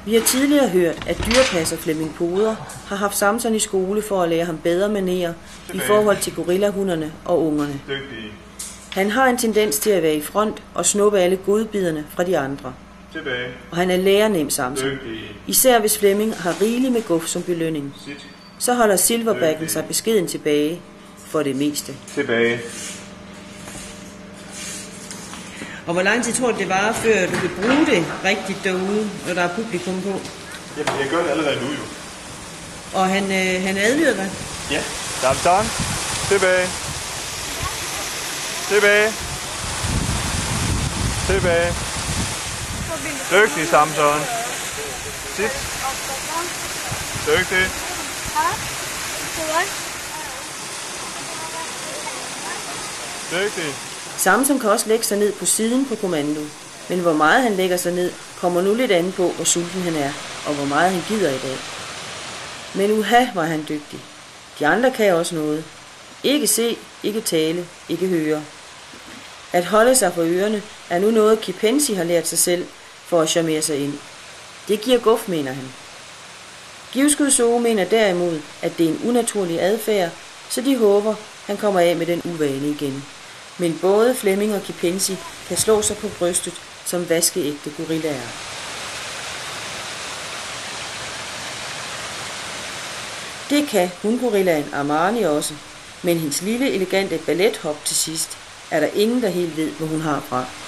Vi har tidligere hørt, at dyrepasser Flemming Poder har haft Samson i skole for at lære ham bedre manerer i forhold til gorillahunderne og ungerne. Han har en tendens til at være i front og snuppe alle godbiderne fra de andre. Og han er lærenem, Samson. Især hvis Flemming har rigeligt med guf som belønning. Så holder Silverbacken sig beskeden tilbage for det meste. Og hvor lang tid tror du det var, før du vil bruge det rigtigt derude, når der er publikum på? Jamen, jeg gør det allerede nu jo. Og han adlyder dig? Ja. Samson. Tilbage. Dygtig, Samson. Sit. Dygtig. Dygtig. Samson kan også lægge sig ned på siden på kommando. Men hvor meget han lægger sig ned, kommer nu lidt an på, hvor sulten han er, og hvor meget han gider i dag. Men uha, var han dygtig. De andre kan også noget. Ikke se, ikke tale, ikke høre. At holde sig for ørerne er nu noget, Kipensi har lært sig selv for at charmere sig ind. Det giver guf, mener han. Givskud Zoo mener derimod, at det er en unaturlig adfærd, så de håber, han kommer af med den uvane igen. Men både Flemming og Kipensi kan slå sig på brystet som vaskeægte gorillaer. Det kan hundgorillaen Armani også, men hendes lille elegante ballethop til sidst er der ingen, der helt ved, hvor hun har fra.